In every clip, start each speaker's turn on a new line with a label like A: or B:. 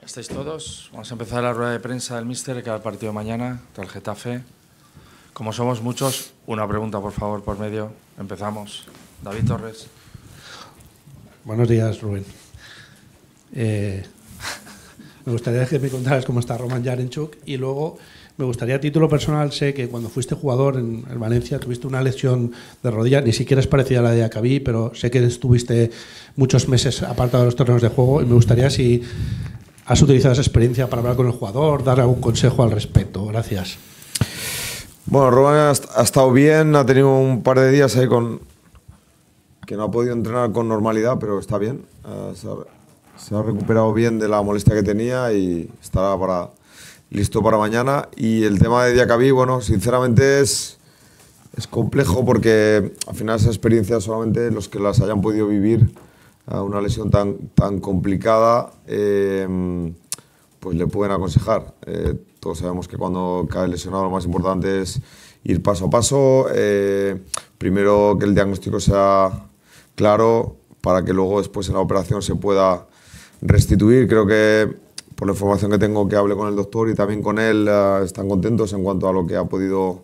A: ¿Estáis todos? Vamos a empezar la rueda de prensa del míster que va al partido mañana, del Getafe. Como somos muchos, una pregunta por favor por medio. Empezamos. David Torres.
B: Buenos días, Rubén. Me gustaría que me contaras cómo está Roman Yarenchuk y luego me gustaría a título personal, sé que cuando fuiste jugador en el Valencia tuviste una lesión de rodilla, ni siquiera es parecida a la de Acabí, pero sé que estuviste muchos meses apartado de los terrenos de juego y me gustaría si has utilizado esa experiencia para hablar con el jugador, dar algún consejo al respecto. Gracias.
C: Bueno, Roman ha estado bien, ha tenido un par de días ahí que no ha podido entrenar con normalidad, pero está bien. Se ha recuperado bien de la molestia que tenía y estará listo para mañana. Y el tema de Diacabí, bueno, sinceramente es complejo porque al final esa experiencia solamente los que las hayan podido vivir, una lesión tan complicada, pues le pueden aconsejar. Todos sabemos que cuando cae lesionado lo más importante es ir paso a paso. Primero que el diagnóstico sea claro para que luego después en la operación se pueda restituir. Creo que por la información que tengo, que hablé con el doctor y también con él, están contentos en cuanto a lo que ha podido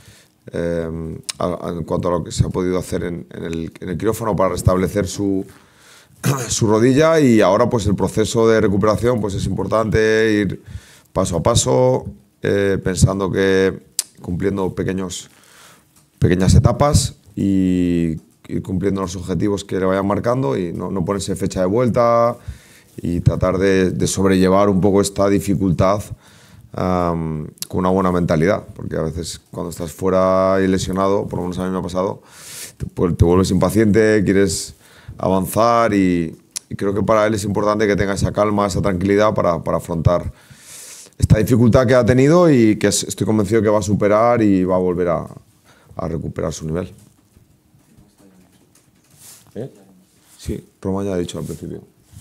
C: en cuanto a lo que se ha podido hacer en el quirófano para restablecer su rodilla. Y ahora pues el proceso de recuperación pues es importante ir paso a paso, pensando que cumpliendo pequeñas etapas y ir cumpliendo los objetivos que le vayan marcando y no ponerse fecha de vuelta y tratar de sobrellevar un poco esta dificultad con una buena mentalidad, porque a veces cuando estás fuera y lesionado, por lo menos a mí me ha pasado, te vuelves impaciente, quieres avanzar y creo que para él es importante que tenga esa calma, esa tranquilidad para afrontar esta dificultad que ha tenido y que estoy convencido que va a superar y va a volver a recuperar su nivel. Sí, Roman ya ha dicho al principio.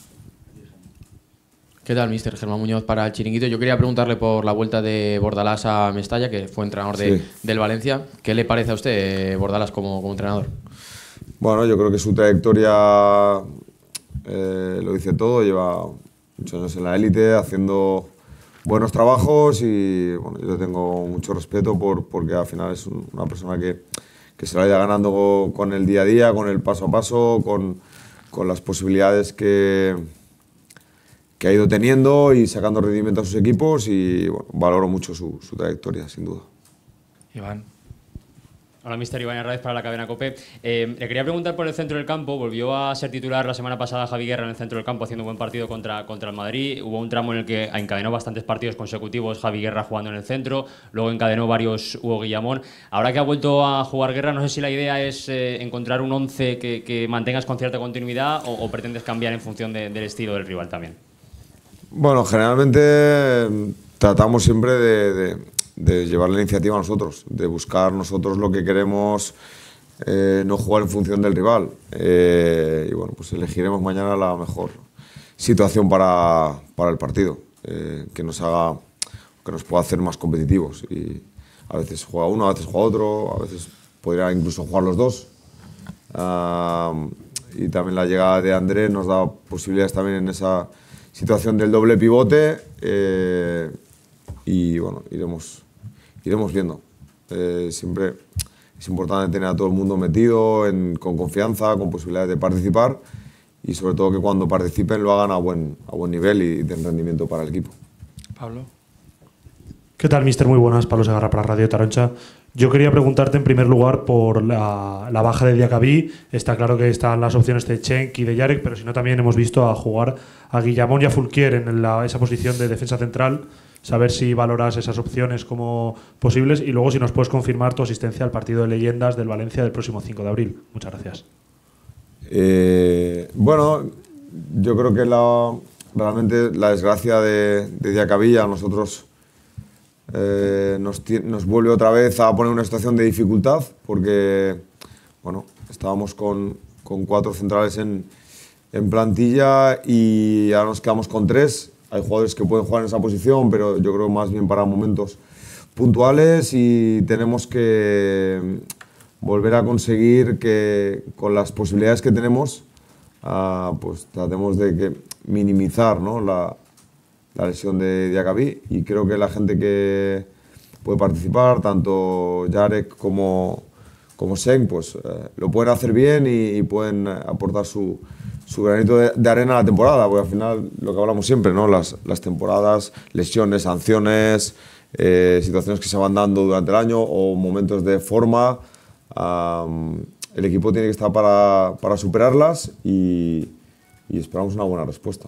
D: ¿Qué tal, míster? Germán Muñoz para el Chiringuito. Yo quería preguntarle por la vuelta de Bordalás a Mestalla, que fue entrenador del Valencia. ¿Qué le parece a usted Bordalás como entrenador?
C: Bueno, yo creo que su trayectoria lo dice todo. Lleva muchos años en la élite, haciendo buenos trabajos y bueno, yo le tengo mucho respeto porque al final es una persona que se vaya ganando con el día a día, con el paso a paso, con las posibilidades que ha ido teniendo y sacando rendimiento a sus equipos y bueno, valoro mucho su trayectoria, sin duda.
A: Iván.
E: Hola, míster. Iván Herráez para la cadena COPE. Le quería preguntar por el centro del campo. Volvió a ser titular la semana pasada Javi Guerra en el centro del campo haciendo un buen partido contra el Madrid. Hubo un tramo en el que encadenó bastantes partidos consecutivos Javi Guerra jugando en el centro. Luego encadenó varios Hugo Guillamón. Ahora que ha vuelto a jugar Guerra, no sé si la idea es encontrar un 11 que mantengas con cierta continuidad o pretendes cambiar en función del estilo del rival también.
C: Bueno, generalmente tratamos siempre de llevar la iniciativa a nosotros, de buscar nosotros lo que queremos, no jugar en función del rival. Y bueno, pues elegiremos mañana la mejor situación para el partido, que nos pueda hacer más competitivos. Y a veces juega uno, a veces juega otro, a veces podría incluso jugar los dos. Y también la llegada de André nos da posibilidades también en esa situación del doble pivote y bueno, iremos viendo. Siempre es importante tener a todo el mundo metido, con confianza, con posibilidades de participar y sobre todo que cuando participen lo hagan a buen nivel y den rendimiento para el equipo.
A: Pablo.
F: ¿Qué tal, míster? Muy buenas. Pablo Segarra para Radio Taroncha. Yo quería preguntarte en primer lugar por la baja de Diacabí. Está claro que están las opciones de Cenk y de Yarek, pero si no también hemos visto a jugar a Guillamón y a Fulquier en esa posición de defensa central. Saber si valoras esas opciones como posibles y luego si nos puedes confirmar tu asistencia al partido de leyendas del Valencia del próximo 5 de abril. Muchas gracias.
C: Bueno, yo creo que realmente la desgracia de Diacabí a nosotros nos vuelve otra vez a poner una situación de dificultad porque bueno, estábamos con 4 centrales en plantilla y ahora nos quedamos con 3. Hay jugadores que pueden jugar en esa posición, pero yo creo más bien para momentos puntuales y tenemos que volver a conseguir que con las posibilidades que tenemos pues tratemos de minimizar, ¿no? la lesión de Diakabí, y creo que la gente que puede participar, tanto Jarek como Sen, pues lo pueden hacer bien y pueden aportar su granito de arena a la temporada, porque al final lo que hablamos siempre, ¿no? Las temporadas, lesiones, sanciones, situaciones que se van dando durante el año o momentos de forma, el equipo tiene que estar para superarlas y esperamos una buena respuesta.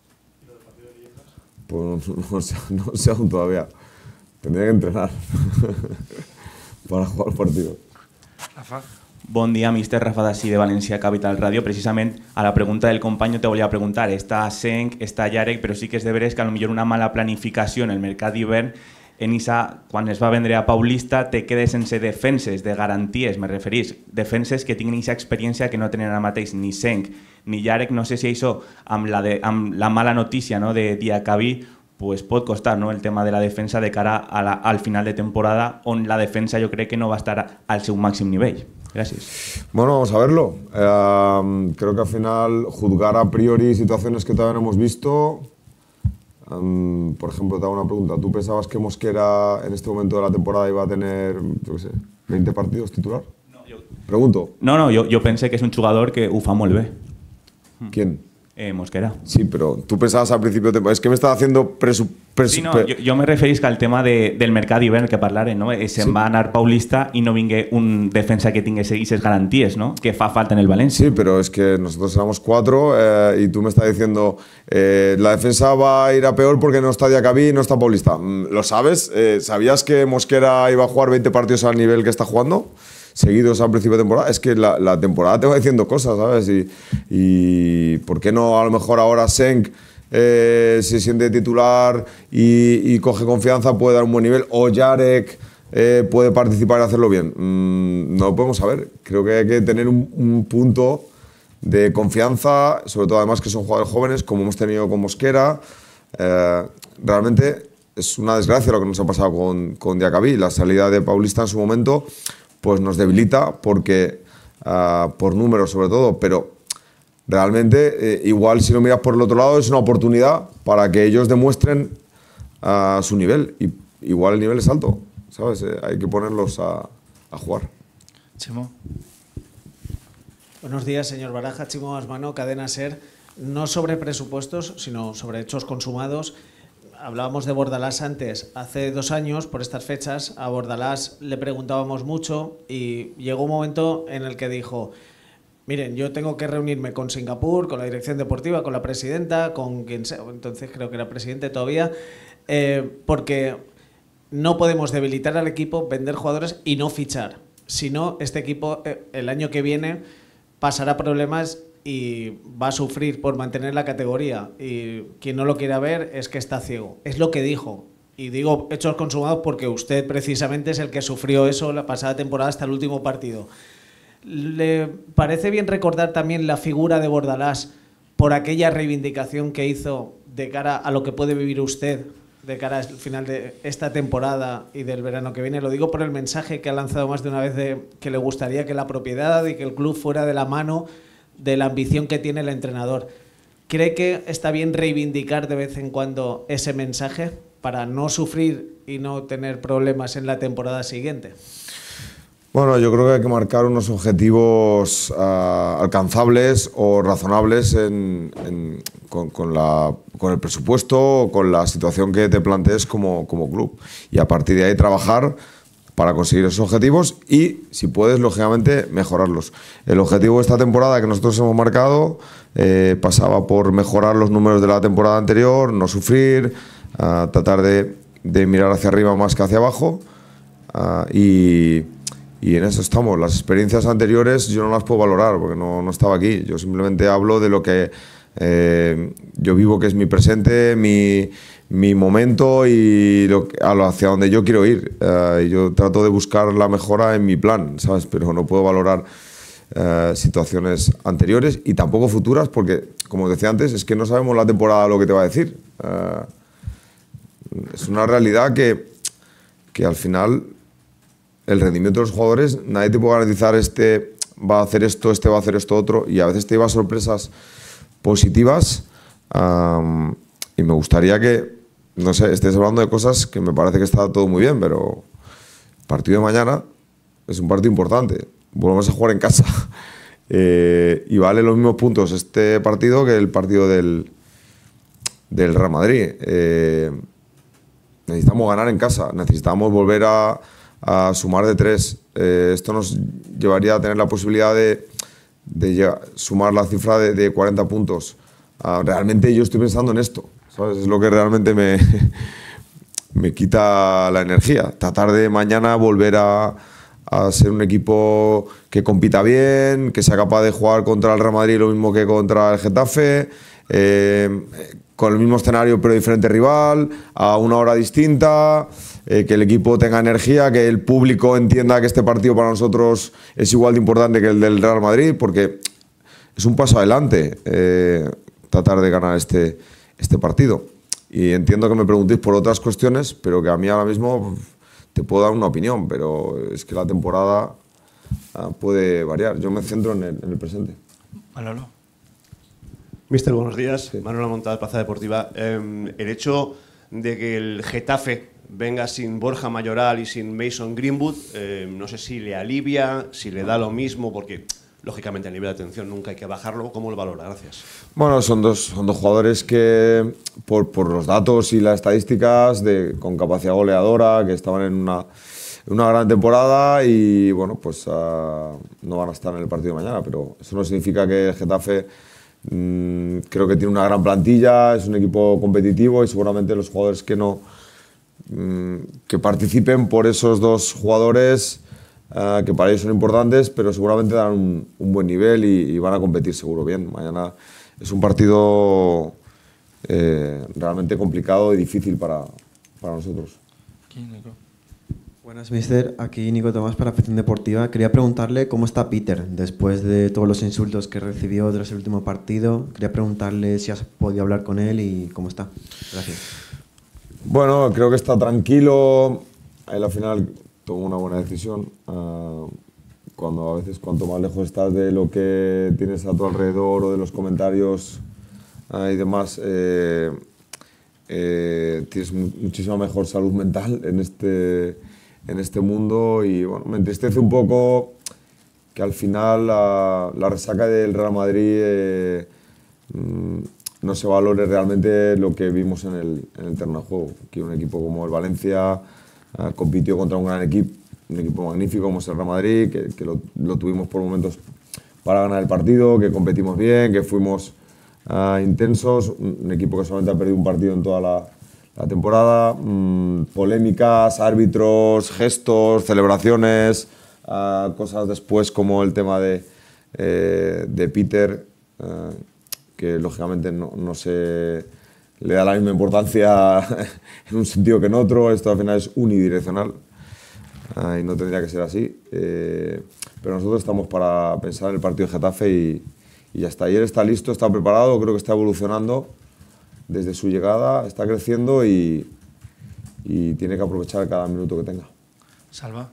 C: Pues no sé aún todavía. Tendría que entrenar para jugar el partido.
A: Rafa.
G: Bon dia, míster Rafa Dassi de València Capital Radio. Precisament a la pregunta del company te volia preguntar, està Senk, està Jarek, però sí que és de veres que potser una mala planificació en el mercat d'hivern, en Issa, quan es va vendre a Paulista, te queda sense defenses de garanties, me referís, defenses que tinguin aquesta experiència que no tenen ara mateix ni Senk ni Jarek. No sé si això, amb la mala notícia, no, de Diakabí, pues pot costar, ¿no?, el tema de la defensa de cara al final de temporada, on la defensa yo creo que no va a estar al seu màxim nivell. Gracias.
C: Bueno, vamos a verlo. Creo que al final juzgar a priori situaciones que todavía no hemos visto. Por ejemplo, te hago una pregunta. ¿Tú pensabas que Mosquera en este momento de la temporada iba a tener, yo qué sé, 20 partidos titular?
G: No,
C: Pregunto.
G: No, yo pensé que es un jugador que ho fa molt bé.
C: ¿Quién?
G: Mosquera.
C: Sí, pero tú pensabas al principio de temporada. Es que me estaba haciendo
G: Sí, no, jo me referís que al tema del mercat d'hivern que parlarem, no? Se'n va anar Paulista i no vingué un defensa que tingués aquestes garanties, ¿no?, que fa falta en el Valencia.
C: Sí, pero es que nosotros éramos 4 y tú me estás diciendo la defensa va a ir a peor porque no está Diakabí y no está Paulista. ¿Lo sabes? ¿Sabías que Mosquera iba a jugar 20 partidos al nivel que está jugando seguidos al principio de temporada? Es que la temporada te va diciendo cosas, ¿sabes? Y ¿por qué no a lo mejor ahora Senk se siente titular y coge confianza, puede dar un buen nivel, o Jarek puede participar y hacerlo bien? No lo podemos saber. Creo que hay que tener un punto de confianza, sobre todo además que son jugadores jóvenes, como hemos tenido con Mosquera. Realmente es una desgracia lo que nos ha pasado con Diakabí. La salida de Paulista en su momento pues nos debilita porque por números sobre todo, pero realmente igual si lo miras por el otro lado es una oportunidad para que ellos demuestren su nivel, y igual el nivel es alto, ¿sabes? Hay que ponerlos a jugar.
A: Chimo.
H: Buenos días, señor Baraja. Chimo Asmano, Cadena SER. No sobre presupuestos, sino sobre hechos consumados. Hablábamos de Bordalás antes. Hace 2 años, por estas fechas, a Bordalás le preguntábamos mucho y llegó un momento en el que dijo: miren, yo tengo que reunirme con Singapur, con la dirección deportiva, con la presidenta, con quien sea, entonces creo que era presidente todavía, porque no podemos debilitar al equipo, vender jugadores y no fichar. Si no, este equipo el año que viene pasará problemas y va a sufrir por mantener la categoría, y quien no lo quiera ver es que está ciego. Es lo que dijo. Y digo hechos consumados porque usted precisamente es el que sufrió eso la pasada temporada hasta el último partido. ¿Le parece bien recordar también la figura de Bordalás por aquella reivindicación que hizo de cara a lo que puede vivir usted de cara al final de esta temporada y del verano que viene? Lo digo por el mensaje que ha lanzado más de una vez de que le gustaría que la propiedad y que el club fuera de la mano de la ambición que tiene el entrenador. ¿Cree que está bien reivindicar de vez en cuando ese mensaje para no sufrir y no tener problemas en la temporada siguiente?
C: Bueno, yo creo que hay que marcar unos objetivos alcanzables o razonables con el presupuesto o con la situación que te plantees como club. Y a partir de ahí trabajar para conseguir esos objetivos y, si puedes, lógicamente, mejorarlos. El objetivo de esta temporada que nosotros hemos marcado pasaba por mejorar los números de la temporada anterior, no sufrir, tratar de mirar hacia arriba más que hacia abajo y en eso estamos. Las experiencias anteriores yo no las puedo valorar porque no estaba aquí. Yo simplemente hablo de lo que yo vivo, que es mi presente, mi momento y hacia donde yo quiero ir. Yo trato de buscar la mejora en mi plan, ¿sabes? Pero no puedo valorar situaciones anteriores y tampoco futuras porque, como decía antes, es que no sabemos la temporada lo que te va a decir. Es una realidad que al final el rendimiento de los jugadores, nadie te puede garantizar este va a hacer esto, este va a hacer esto otro, y a veces te llevas sorpresas positivas y y me gustaría que, no sé, estés hablando de cosas que me parece que está todo muy bien, pero el partido de mañana es un partido importante. Volvemos a jugar en casa y vale los mismos puntos este partido que el partido del Real Madrid. Necesitamos ganar en casa, necesitamos volver a sumar de 3. Esto nos llevaría a tener la posibilidad de sumar la cifra de 40 puntos. Realmente yo estoy pensando en esto, ¿sabes? Es lo que realmente me quita la energía. Tratar de mañana volver a ser un equipo que compita bien, que sea capaz de jugar contra el Real Madrid lo mismo que contra el Getafe, con el mismo escenario pero diferente rival, a una hora distinta, que el equipo tenga energía, que el público entienda que este partido para nosotros es igual de importante que el del Real Madrid, porque es un paso adelante tratar de ganar este partido. Y entiendo que me preguntéis por otras cuestiones, pero que a mí ahora mismo te puedo dar una opinión, pero es que la temporada puede variar. Yo me centro en el presente.
A: Manolo.
I: Mister, buenos días. Sí. Manuel Montada, Plaza Deportiva. El hecho de que el Getafe venga sin Borja Mayoral y sin Mason Greenwood, no sé si le alivia, si le da lo mismo, porque lógicamente a nivel de atención nunca hay que bajarlo. ¿Cómo lo valora? Gracias. Bueno,
C: son dos jugadores que, por los datos y las estadísticas, con capacidad goleadora, que estaban en una gran temporada y, bueno, pues no van a estar en el partido de mañana, pero eso no significa que el Getafe creo que tiene una gran plantilla, es un equipo competitivo y seguramente los jugadores que participen por esos dos jugadores que para ellos son importantes, pero seguramente dan un buen nivel y van a competir seguro bien. Mañana es un partido realmente complicado y difícil para nosotros.
J: Buenas, mister. Aquí Nico Tomás para Afición Deportiva. Quería preguntarle cómo está Peter después de todos los insultos que recibió tras el último partido. Quería preguntarle si has podido hablar con él y cómo está. Gracias.
C: Bueno, creo que está tranquilo. Él al final tomó una buena decisión. Cuando a veces cuanto más lejos estás de lo que tienes a tu alrededor o de los comentarios y demás, tienes muchísima mejor salud mental en este mundo y bueno, me entristece un poco que al final la resaca del Real Madrid no se valore realmente lo que vimos en el terreno de juego. Que un equipo como el Valencia compitió contra un gran equipo, un equipo magnífico como es el Real Madrid, que lo tuvimos por momentos para ganar el partido, que competimos bien, que fuimos intensos, un equipo que solamente ha perdido un partido en toda la temporada, polémicas, árbitros, gestos, celebraciones, cosas después como el tema de Peter, que lógicamente no se le da la misma importancia en un sentido que en otro. Esto al final es unidireccional y no tendría que ser así, pero nosotros estamos para pensar en el partido de Getafe y ya está. Ayer está listo, está preparado, creo que está evolucionando desde su llegada, está creciendo y tiene que aprovechar cada minuto que tenga.
A: Salva.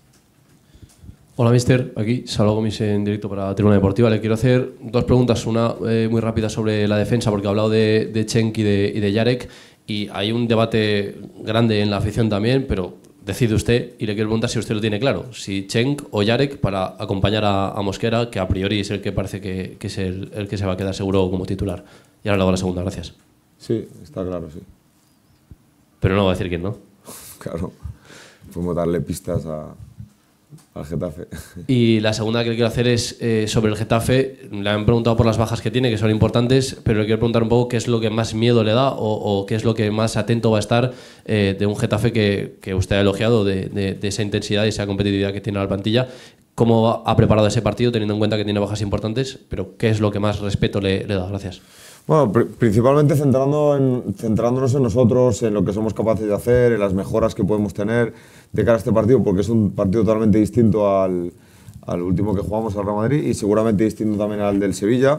K: Hola, mister. Aquí Salva Gomis en directo para Tribuna Deportiva. Le quiero hacer dos preguntas. Una muy rápida sobre la defensa, porque ha hablado de Cenk y de Jarek, y hay un debate grande en la afición también, pero decide usted, y le quiero preguntar si usted lo tiene claro, si Cenk o Jarek para acompañar a Mosquera, que a priori es el que parece que es el que se va a quedar seguro como titular. Y ahora le hago la segunda, gracias.
C: Sí, está claro, sí.
K: Pero no va a decir quién, ¿no?
C: Claro, podemos darle pistas al Getafe.
K: Y la segunda que le quiero hacer es sobre el Getafe. Le han preguntado por las bajas que tiene, que son importantes, pero le quiero preguntar un poco qué es lo que más miedo le da o qué es lo que más atento va a estar de un Getafe que usted ha elogiado, de esa intensidad y esa competitividad que tiene la plantilla. ¿Cómo ha preparado ese partido, teniendo en cuenta que tiene bajas importantes? Pero ¿qué es lo que más respeto le da? Gracias.
C: Bueno, principalmente centrándonos en nosotros, en lo que somos capaces de hacer, en las mejoras que podemos tener de cara a este partido, porque es un partido totalmente distinto al último que jugamos al Real Madrid y seguramente distinto también al del Sevilla,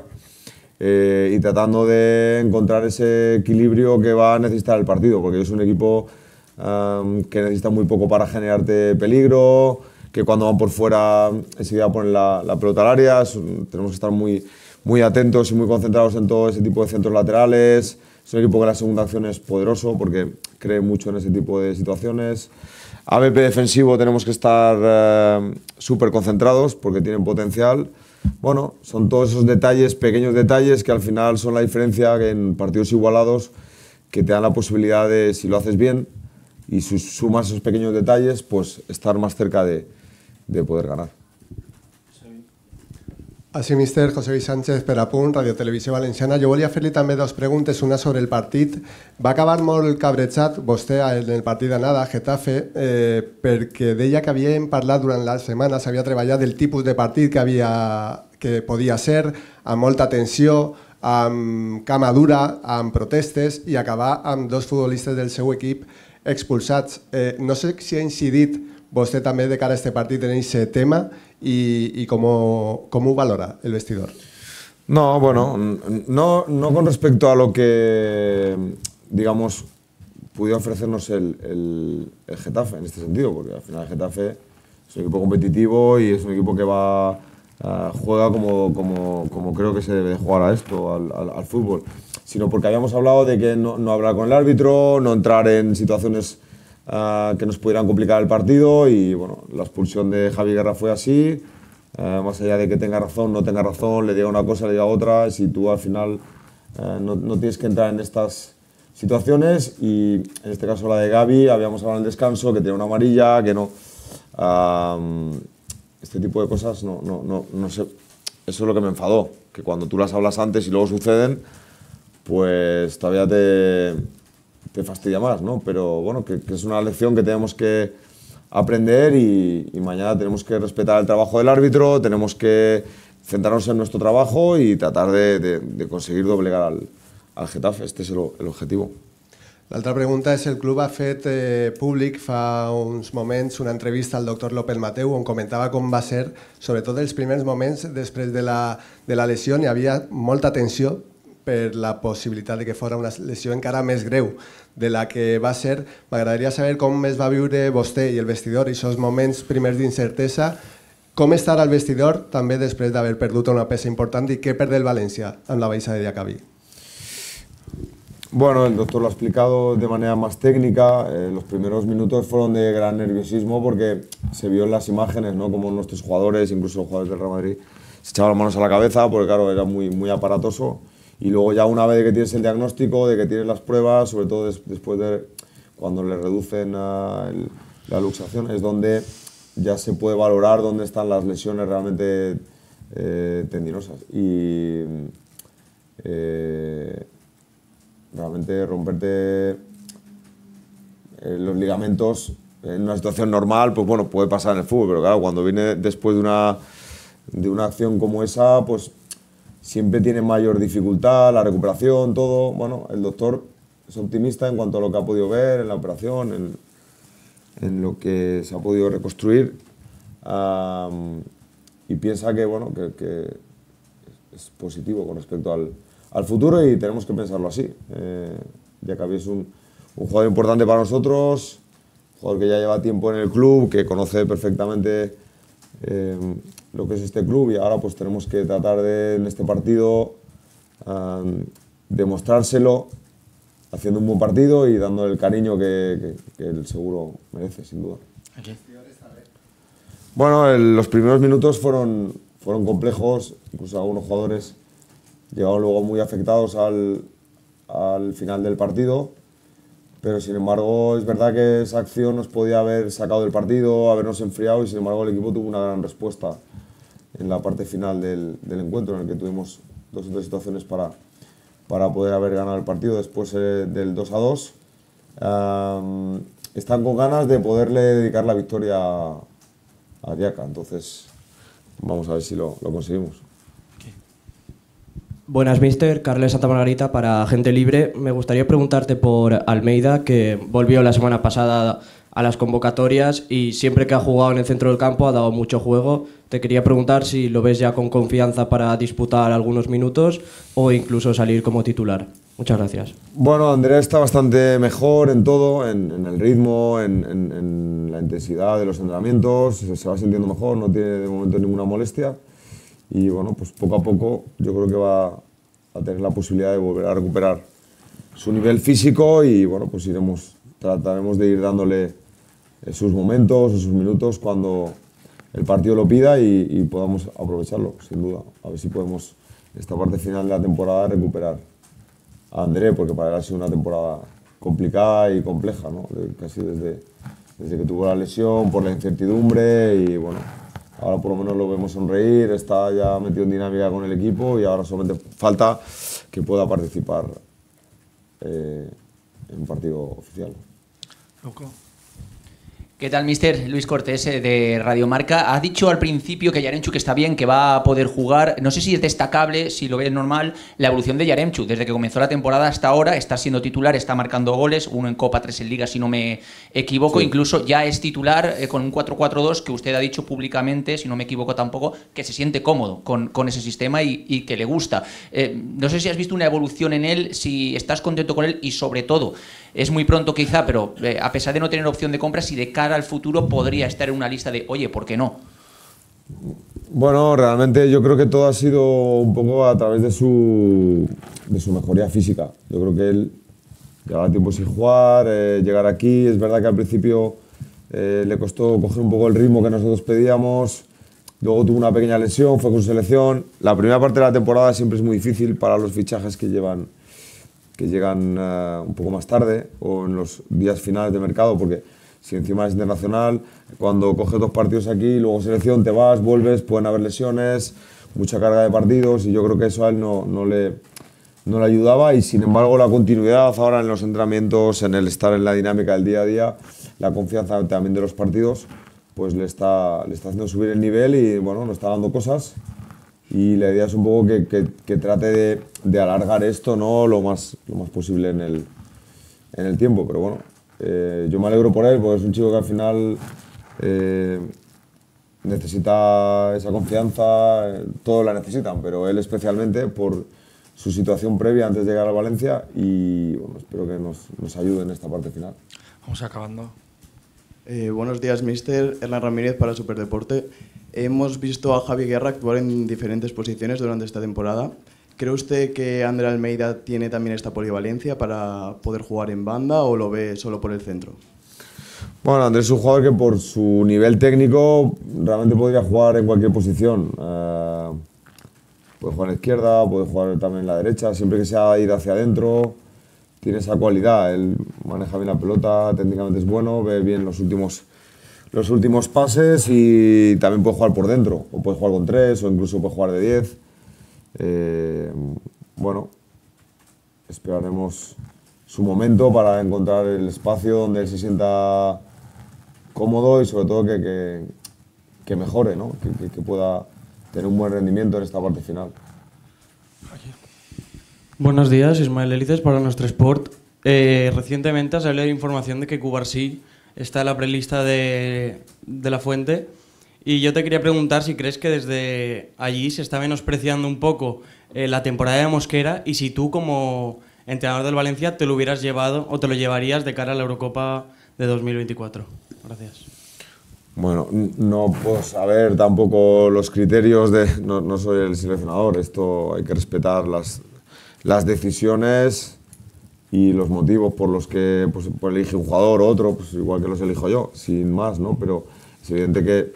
C: y tratando de encontrar ese equilibrio que va a necesitar el partido, porque es un equipo que necesita muy poco para generarte peligro, que cuando van por fuera enseguida ponen la pelota al área. Tenemos que estar muy atentos y muy concentrados en todo ese tipo de centros laterales, Es un equipo que la segunda acción es poderoso porque cree mucho en ese tipo de situaciones. ABP defensivo tenemos que estar súper concentrados porque tienen potencial. Bueno, son todos esos detalles, pequeños detalles que al final son la diferencia en partidos igualados que te dan la posibilidad de, si lo haces bien y sumas esos pequeños detalles, pues estar más cerca de poder ganar.
L: Així, míster, José Luis Sánchez, per a Punt, Radio Televisió Valenciana. Jo volia fer-li també dues preguntes, una sobre el partit. Va acabar molt cabrejat vostè en el partit d'anada, Getafe, perquè deia que havien parlat durant la setmana, s'havia treballat del tipus de partit que podia ser, amb molta tensió, amb cama dura, amb protestes, i acabar amb dos futbolistes del seu equip expulsats. No sé si ha incidit vostè també de cara a aquest partit en aquest tema y cómo valora el vestidor.
C: No, bueno, no con respecto a lo que, digamos, pudiera ofrecernos el Getafe en este sentido, porque al final el Getafe es un equipo competitivo y es un equipo que juega como creo que se debe de jugar a esto, al fútbol, sino porque habíamos hablado de que no hablar con el árbitro, no entrar en situaciones que nos pudieran complicar el partido y bueno, la expulsión de Javi Guerra fue así, más allá de que tenga razón, no tenga razón, le diga una cosa, le diga otra, si tú al final no tienes que entrar en estas situaciones y en este caso la de Gavi, habíamos hablado en el descanso, que tiene una amarilla, que no... este tipo de cosas no sé, eso es lo que me enfadó, que cuando tú las hablas antes y luego suceden, pues todavía te fastidia más, ¿no? Pero bueno, que es una lección que tenemos que aprender y mañana tenemos que respetar el trabajo del árbitro, tenemos que centrarnos en nuestro trabajo y tratar de conseguir doblegar al Getafe. Este es el objetivo.
L: L'altra pregunta és: el club ha fet públic fa uns moments una entrevista al doctor López Mateu on comentava com va ser, sobretot els primers moments després de la lesió. Hi havia molta tensió per la possibilitat de que fos una lesió encara més greu de la que va ser. M'agradaria saber com es va viure vostè i el vestidor aquests moments primers d'incertesa, com estarà el vestidor també després d'haver perdut una peça important i què perd el València amb la baixa de Diacabí.
C: Bueno, el doctor lo ha explicado de manera más técnica. Los primeros minutos fueron de gran nerviosismo porque se vio en las imágenes, ¿no?, como nuestros jugadores, incluso los jugadores del Real Madrid, se echaban las manos a la cabeza porque claro, era muy aparatoso. Y luego ya una vez que tienes el diagnóstico, de que tienes las pruebas, sobre todo después de cuando le reducen la luxación, es donde ya se puede valorar dónde están las lesiones realmente tendinosas. Y realmente romperte los ligamentos en una situación normal, pues bueno, puede pasar en el fútbol, pero claro, cuando viene después de una acción como esa, pues siempre tiene mayor dificultad, la recuperación, todo. Bueno, el doctor es optimista en cuanto a lo que ha podido ver en la operación, en lo que se ha podido reconstruir, y piensa que, bueno, que es positivo con respecto al futuro y tenemos que pensarlo así. Diacabí es un jugador importante para nosotros, un jugador que ya lleva tiempo en el club, que conoce perfectamente lo que es este club y ahora pues tenemos que tratar de, en este partido, demostrárselo haciendo un buen partido y dándole el cariño que él seguro merece, sin duda.
A: Okay.
C: Bueno, los primeros minutos fueron complejos, incluso algunos jugadores llegaron luego muy afectados al final del partido, pero sin embargo es verdad que esa acción nos podía haber sacado del partido, habernos enfriado y sin embargo el equipo tuvo una gran respuesta en la parte final del encuentro, en el que tuvimos 2 o 3 situaciones para poder haber ganado el partido después del 2-2. Están con ganas de poderle dedicar la victoria a Diaca, entonces vamos a ver si lo conseguimos.
M: Buenas, mister. Carles Santa Margarita para Gente Libre. Me gustaría preguntarte por Almeida, que volvió la semana pasada a las convocatorias y siempre que ha jugado en el centro del campo ha dado mucho juego. Te quería preguntar si lo ves ya con confianza para disputar algunos minutos o incluso salir como titular. Muchas gracias.
C: Bueno, Andrea está bastante mejor en todo, en el ritmo, en la intensidad de los entrenamientos, se va sintiendo mejor, no tiene de momento ninguna molestia. Y bueno, pues poco a poco yo creo que va a tener la posibilidad de volver a recuperar su nivel físico y bueno, pues trataremos de ir dándole sus momentos o sus minutos cuando el partido lo pida y podamos aprovecharlo, sin duda. A ver si podemos, esta parte final de la temporada, recuperar a André, porque para él ha sido una temporada complicada y compleja, ¿no? Casi desde que tuvo la lesión, por la incertidumbre y bueno, ahora por lo menos lo vemos sonreír, está ya metido en dinámica con el equipo y ahora solamente falta que pueda participar en un partido oficial.
A: Loco.
N: ¿Qué tal, mister? Luis Cortés, de Radio Marca. Ha dicho al principio que Yaremchuk está bien, que va a poder jugar. No sé si es destacable, si lo ves normal, la evolución de Yaremchuk. Desde que comenzó la temporada hasta ahora está siendo titular, está marcando goles, 1 en Copa, 3 en Liga, si no me equivoco. Sí. Incluso ya es titular con un 4-4-2 que usted ha dicho públicamente, si no me equivoco tampoco, que se siente cómodo con ese sistema y que le gusta. No sé si has visto una evolución en él, si estás contento con él y sobre todo, es muy pronto quizá, pero a pesar de no tener opción de compra, si de cara al futuro podría estar en una lista de, oye, ¿por qué no?
C: Bueno, realmente yo creo que todo ha sido un poco a través de su mejoría física. Yo creo que él llevaba tiempo sin jugar, llegar aquí. Es verdad que al principio le costó coger un poco el ritmo que nosotros pedíamos. Luego tuvo una pequeña lesión, fue con su selección. La primera parte de la temporada siempre es muy difícil para los fichajes que llegan un poco más tarde o en los días finales de mercado, porque si encima es internacional, cuando coges 2 partidos aquí, luego selección, te vas, vuelves, pueden haber lesiones, mucha carga de partidos y yo creo que eso a él no le ayudaba y sin embargo la continuidad ahora en los entrenamientos, en el estar en la dinámica del día a día, la confianza también de los partidos, pues le está haciendo subir el nivel y bueno, nos está dando cosas. Y la idea es un poco que trate de alargar esto, ¿no? lo más posible en el tiempo. Pero bueno, yo me alegro por él, porque es un chico que al final necesita esa confianza, todos la necesitan, pero él especialmente por su situación previa antes de llegar a Valencia y bueno, espero que nos ayude en esta parte final.
A: Vamos acabando.
O: Buenos días, mister. Hernán Ramírez para Superdeporte. Hemos visto a Javi Guerra actuar en diferentes posiciones durante esta temporada. ¿Cree usted que Ander Almeida tiene también esta polivalencia para poder jugar en banda o lo ve solo por el centro?
C: Bueno, Andrés es un jugador que por su nivel técnico realmente podría jugar en cualquier posición. Puede jugar en la izquierda, puede jugar también en la derecha, siempre que sea ir hacia adentro. Tiene esa cualidad, él maneja bien la pelota, técnicamente es bueno, ve bien los últimos pases y también puede jugar por dentro, o puede jugar con 3 o incluso puede jugar de 10. Bueno, esperaremos su momento para encontrar el espacio donde él se sienta cómodo y sobre todo que mejore, ¿no? que pueda tener un buen rendimiento en esta parte final.
M: Buenos días, Ismael Elices para Nuestro Sport. Recientemente ha salido información de que Cubarsí está en la prelista de La Fuente y yo te quería preguntar si crees que desde allí se está menospreciando un poco la temporada de Mosquera y si tú como entrenador del Valencia te lo hubieras llevado o te lo llevarías de cara a la Eurocopa de 2024. Gracias.
C: Bueno, no puedo saber tampoco los criterios no soy el seleccionador, esto hay que respetar las decisiones y los motivos por los que pues elige un jugador o otro, pues igual que los elijo yo, sin más, ¿no? Pero es evidente que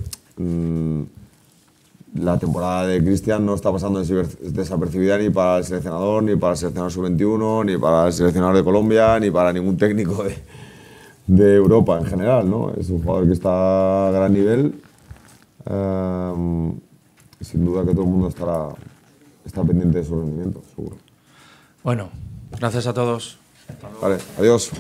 C: la temporada de Cristian no está pasando desapercibida ni para el seleccionador, ni para el seleccionador sub-21, ni para el seleccionador de Colombia, ni para ningún técnico de Europa en general, ¿no? Es un jugador que está a gran nivel. Sin duda que todo el mundo está pendiente de su rendimiento, seguro.
A: Bueno, gracias a todos.
C: Vale, adiós.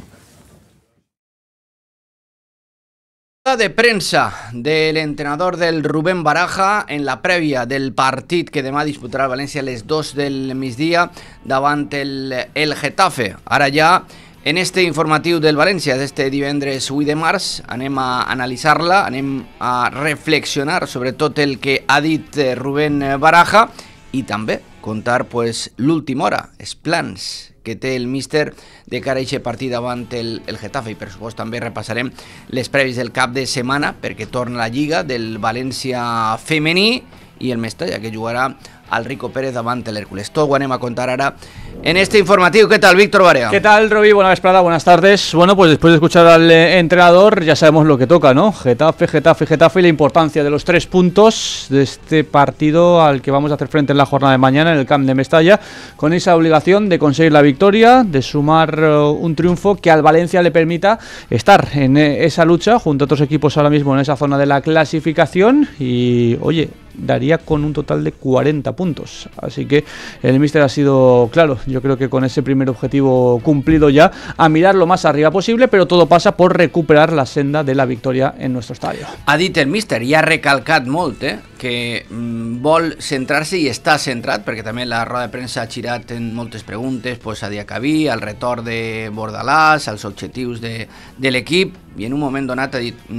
P: De premsa del entrenador del Rubén Baraja en la prèvia del partit que demà disputarà el València a les 2 del migdia davant el Getafe. Ara ja, en este informatiu del València d'este divendres 8 de març, anem a analitzar-la, anem a reflexionar sobre tot el que ha dit Rubén Baraja i també contar pues, l'última hora, els plans que té el míster de cara a aquest partit davant el Getafe i per supost també repassarem les prèvies del cap de setmana perquè torna la Lliga del València femení i el Mestalla que jugarà al Rico Pérez davant l'Hèrcules. Tot ho anem a contar ara en este informativo. ¿Qué tal, Víctor Barea?
Q: ¿Qué tal, Roby? Buena vesprada, buenas tardes. Bueno, pues después de escuchar al entrenador ya sabemos lo que toca, ¿no? Getafe y la importancia de los 3 puntos de este partido al que vamos a hacer frente en la jornada de mañana en el Camp de Mestalla, con esa obligación de conseguir la victoria, de sumar un triunfo que al Valencia le permita estar en esa lucha junto a otros equipos ahora mismo en esa zona de la clasificación y, oye, daría con un total de 40 puntos. Así que el míster ha sido claro, yo creo que con ese primer objetivo cumplido ya, a mirar lo más arriba posible, pero todo pasa por recuperar la senda de la victoria en nuestro estadio.
P: Ha dit el míster i ha recalcat molt que vol centrar-se i està centrat, perquè també la roda de premsa ha girat en moltes preguntes pues, a Diacabí, al retorn de Bordalàs, als objectius de l'equip, i en un moment donat ha dit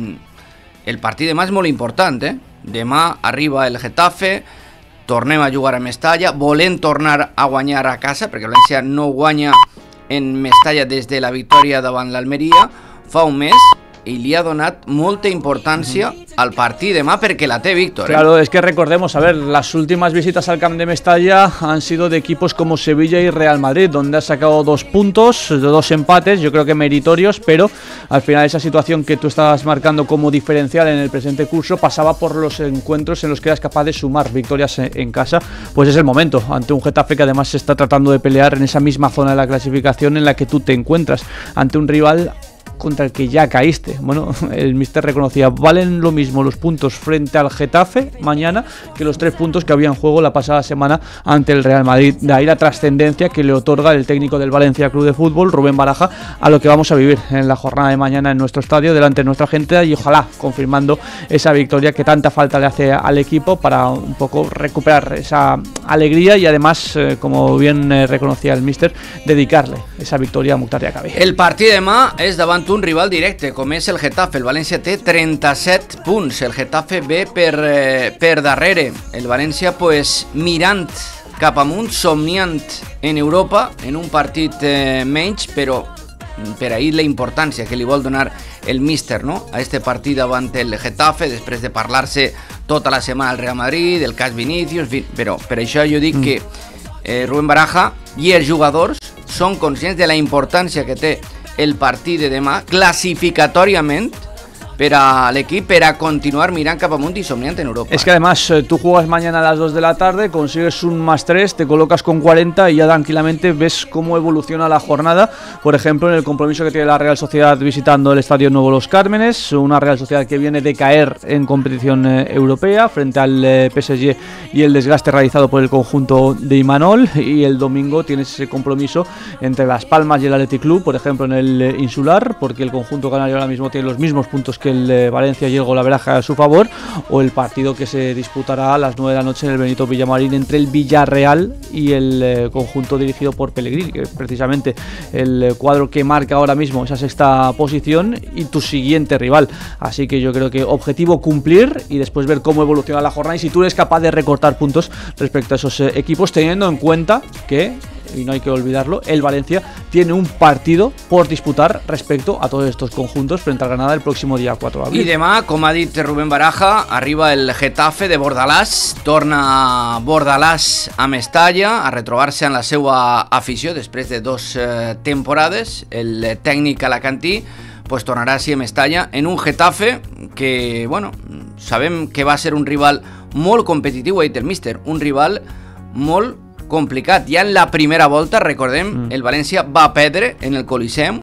P: el partit demà és molt important, demà arriba el Getafe, tornem a jugar a Mestalla, volem tornar a guanyar a casa, perquè València no guanya en Mestalla des de la victòria davant l'Almeria fa un mes, y le ha donat molta importancia al partido de demà porque la té, Víctor.
Q: Claro, es que recordemos, a ver, las últimas visitas al Camp de Mestalla han sido de equipos como Sevilla y Real Madrid, donde ha sacado 2 puntos, 2 empates, yo creo que meritorios, pero al final esa situación que tú estabas marcando como diferencial en el presente curso pasaba por los encuentros en los que eras capaz de sumar victorias en casa. Pues es el momento, ante un Getafe que además se está tratando de pelear en esa misma zona de la clasificación en la que tú te encuentras, ante un rival contra el que ya caíste. Bueno, el míster reconocía, valen lo mismo los puntos frente al Getafe mañana que los 3 puntos que había en juego la pasada semana ante el Real Madrid. De ahí la trascendencia que le otorga el técnico del Valencia Club de Fútbol, Rubén Baraja, a lo que vamos a vivir en la jornada de mañana en nuestro estadio, delante de nuestra gente, y ojalá confirmando esa victoria que tanta falta le hace al equipo para un poco recuperar esa alegría y además, como bien reconocía el míster, dedicarle esa victoria a Mukhtar Diacabí.
P: El partit de demà és davant un rival directe, com és el Getafe. El València té 37 punts, el Getafe ve per darrere. El València, pues, mirant cap amunt, somniant en Europa, en un partit menys, però per ahir la importància que li vol donar el míster, no?, a este partit davant el Getafe, després de parlar-se tota la setmana al Real Madrid, del cas Vinícius, però per això jo dic que Rubén Baraja i els jugadors són conscients de la importància que té el partit de demà clasificatòriament para el equipo, para continuar mirando cap amunt y soñando en Europa.
Q: Es que además tú juegas mañana a las 2 de la tarde, consigues un +3, te colocas con 40 y ya tranquilamente ves cómo evoluciona la jornada. Por ejemplo, en el compromiso que tiene la Real Sociedad visitando el Estadio Nuevo Los Cármenes, una Real Sociedad que viene de caer en competición europea frente al PSG y el desgaste realizado por el conjunto de Imanol, y el domingo tienes ese compromiso entre Las Palmas y el Athletic Club, por ejemplo en el Insular, porque el conjunto canario ahora mismo tiene los mismos puntos que el Valencia y el golaveraje a su favor, o el partido que se disputará a las 9 de la noche en el Benito Villamarín entre el Villarreal y el conjunto dirigido por Pellegrini, que es precisamente el cuadro que marca ahora mismo esa 6ª posición y tu siguiente rival. Así que yo creo que objetivo cumplir y después ver cómo evoluciona la jornada y si tú eres capaz de recortar puntos respecto a esos equipos, teniendo en cuenta que, y no hay que olvidarlo, el Valencia tiene un partido por disputar respecto a todos estos conjuntos frente al Granada el próximo día 4 de abril.
P: I demà, com ha dit Rubén Baraja, arriba el Getafe de Bordalàs, torna Bordalàs a Mestalla a retrobar-se en la seva afició després de 2 temporades. El tècnic alacantí pues tornarà així a Mestalla en un Getafe que, bueno, sabem que va ser un rival molt competitiu, ha dit el míster, un rival molt complicat. Ja en la primera volta, recordem, el València va perdre en el Coliseum